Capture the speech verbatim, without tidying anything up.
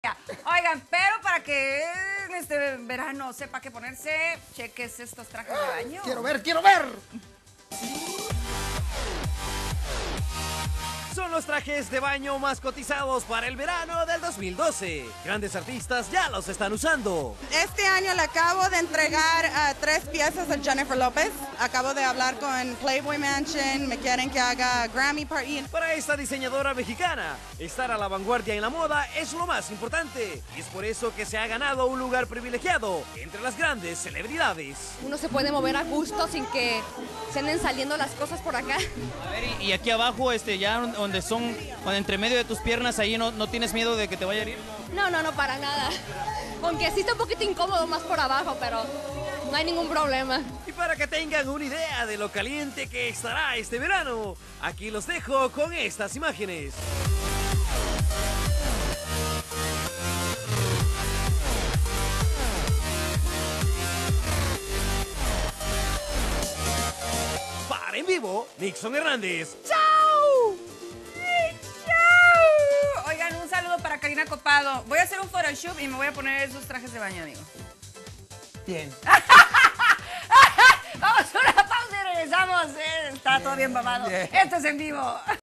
Oigan, pero para que en este verano sepa qué ponerse, cheques estos trajes de baño. ¡Quiero ver, quiero ver! Son los trajes de baño más cotizados para el verano del dos mil doce. Grandes artistas ya los están usando. Este año le acabo de entregar uh, tres piezas a Jennifer López. Acabo de hablar con Playboy Mansion, me quieren que haga Grammy Party. Para esta diseñadora mexicana, estar a la vanguardia en la moda es lo más importante. Y es por eso que se ha ganado un lugar privilegiado entre las grandes celebridades. Uno se puede mover a gusto sin que se anden saliendo las cosas por acá. A ver, y, y aquí abajo, este, ya donde son, donde entre medio de tus piernas, ahí no, no tienes miedo de que te vaya a herir. No, no, no, para nada. Aunque sí está un poquito incómodo más por abajo, pero no hay ningún problema. Y para que tengan una idea de lo caliente que estará este verano, aquí los dejo con estas imágenes. Para En Vivo, Nixon Hernández. ¡Chao! ¡Chao! Oigan, un saludo para Karina Copado. Voy a hacer un photoshoot y me voy a poner esos trajes de baño, amigo. Bien. Vamos a una pausa y regresamos. Eh, Está todo bien babado. Bien. Esto es En Vivo.